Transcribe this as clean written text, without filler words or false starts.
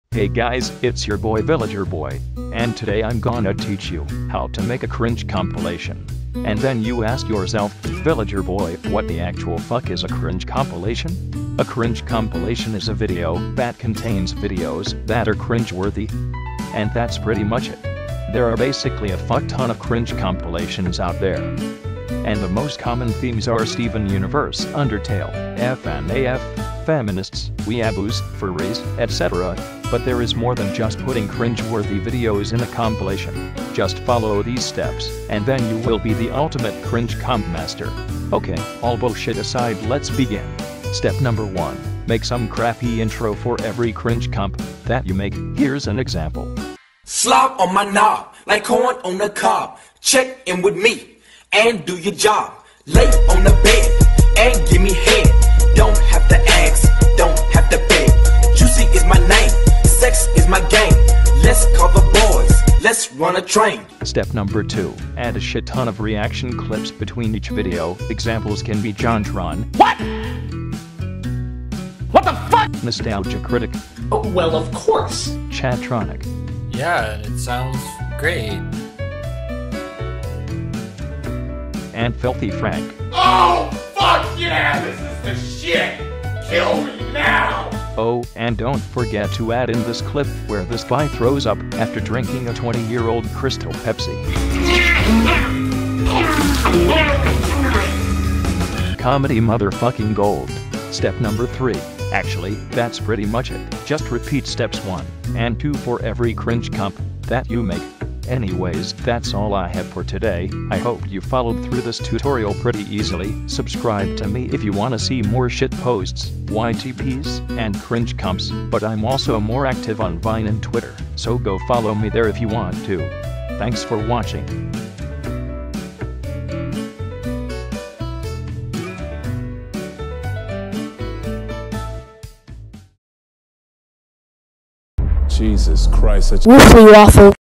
Hey guys, it's your boy Villager Boy, and today I'm gonna teach you how to make a cringe compilation. And then you ask yourself, Villager Boy, what the actual fuck is a cringe compilation? A cringe compilation is a video that contains videos that are cringeworthy. And that's pretty much it. There are basically a fuck ton of cringe compilations out there. And the most common themes are Steven Universe, Undertale, FNAF, feminists, weeaboos, furries, etc. But there is more than just putting cringe-worthy videos in a compilation. Just follow these steps, and then you will be the ultimate cringe comp master. Okay, all bullshit aside, let's begin. Step number 1. Make some crappy intro for every cringe comp that you make. Here's an example. Slop on my knob, like corn on the cob. Check in with me, and do your job. Lay on the bed, and give me head. Don't have to ask, don't have to beg. Juicy is my name, sex is my game. Let's call the boys, let's run a train. Step number 2. Add a shit ton of reaction clips between each video. Examples can be JonTron. What? What the fuck? Nostalgia Critic. Oh, well, of course. Chatronic. Yeah, it sounds great. And Filthy Frank. Oh, fuck yeah, this is the shit. Kill me now. Oh, and don't forget to add in this clip where this guy throws up after drinking a 20-year-old Crystal Pepsi. Comedy motherfucking gold. Step number 3. Actually, that's pretty much it. Just repeat steps 1 and 2 for every cringe comp that you make. Anyways, that's all I have for today. I hope you followed through this tutorial pretty easily. Subscribe to me if you want to see more shit posts, YTPs, and cringe comps, but I'm also more active on Vine and Twitter, so go follow me there if you want to. Thanks for watching. Jesus Christ. Woofly waffle.